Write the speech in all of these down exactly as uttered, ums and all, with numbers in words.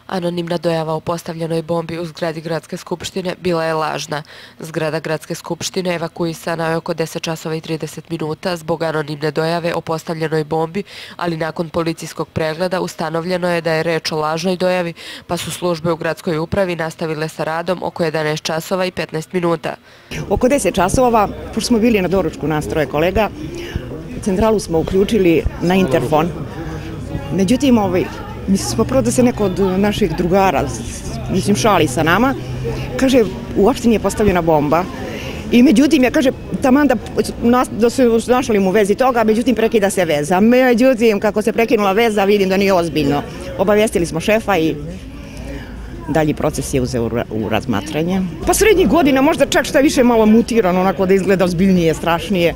Anonimna dojava o postavljenoj bombi u zgradi Gradske skupštine bila je lažna. Zgrada Gradske skupštine evakuisana je oko deset časova i trideset minuta zbog anonimne dojave o postavljenoj bombi, ali nakon policijskog pregleda ustanovljeno je da je reč o lažnoj dojavi, pa su službe u gradskoj upravi nastavile sa radom oko jedanaest časova i petnaest minuta. Oko deset časova, pošto smo bili na doručku nas troje kolega, centralu smo uključili na interfon. Međutim, ovaj, mislim smo prvo da se neko od naših drugara, mislim, šali sa nama, kaže, uopšte nije postavljena bomba. I međutim, ja kaže, taman da, da se našalim u vezi toga, međutim, prekida se veza. Međutim, kako se prekinula veza, vidim da nije ozbiljno. Obavijestili smo šefa i dalji proces je uzeo u razmatranje. Pa srednjih godina, možda čak šta više malo mutirano, onako da izgleda ozbiljnije, strašnije.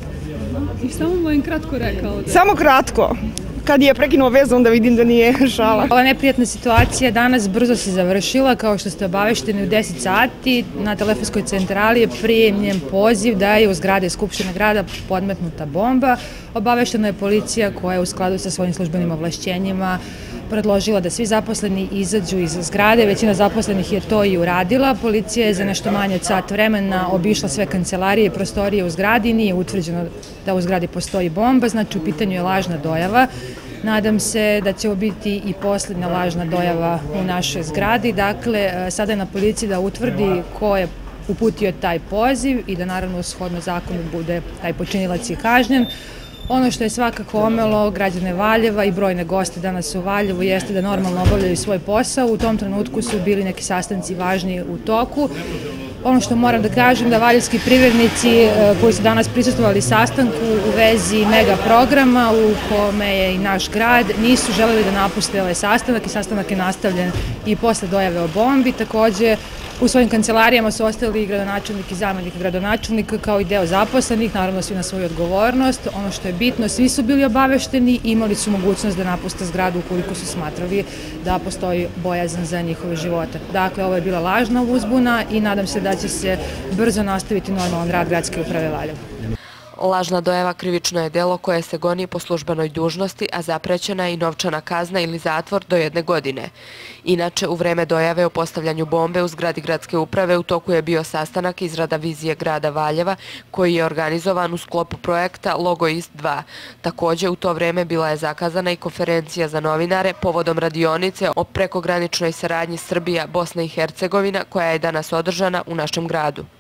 I samo mu je kratko rekao. Samo kratko. Kad je prekinuo vezu, onda vidim da nije šala. Ova neprijatna situacija danas brzo se završila, kao što ste obavešteni u deset sati. Na telefonskoj centrali je primljen poziv da je u zgrade Skupštine grada podmetnuta bomba. Obaveštena je policija koja je u skladu sa svojim službenim ovlašćenjima predložila da svi zaposleni izađu iz zgrade. Većina zaposlenih je to i uradila. Policija je za nešto manje od sat vremena obišla sve kancelarije i prostorije u zgradi. Nije utvrđeno da u zgradi postoji bomba, znači u pitanju je lažna dojava. Nadam se da će ovo biti i posljednja lažna dojava u našoj zgradi. Dakle, sada je na policiji da utvrdi ko je uputio taj poziv i da naravno shodno zakonu bude taj počinilac i kažnjen. Ono što je svakako omelo građane Valjeva i brojne goste danas u Valjevu jeste da normalno obavljaju svoj posao. U tom trenutku su bili neki sastanci važni u toku. Ono što moram da kažem da valjevski privrednici koji su danas prisustvovali sastanku u vezi mega programa u kome je i naš grad nisu želeli da napuste ovaj sastanak i sastanak je nastavljen i posle dojave o bombi. Takođe, u svojim kancelarijama su ostali i gradonačelnik i zamenik gradonačelnika kao i deo zaposlenih, naravno svi na svoju odgovornost. Ono što je bitno, svi su bili obavešteni i imali su mogućnost da napuste zgradu ukoliko su smatrali da postoji bojazan za njihove živote. Dakle, ovo je bila lažna uzbuna i nadam se da će se brzo nastaviti normalan rad Gradske uprave Valjevo. Lažna dojava krivično je delo koje se goni po službenoj dužnosti, a zaprećena je i novčana kazna ili zatvor do jedne godine. Inače, u vreme dojave o postavljanju bombe u zgradi Gradske uprave u toku je bio sastanak izrada vizije grada Valjeva koji je organizovan u sklopu projekta Logoist dva. Takođe, u to vreme bila je zakazana i konferencija za novinare povodom radionice o prekograničnoj saradnji Srbija-Bosna i Hercegovina koja je danas održana u našem gradu.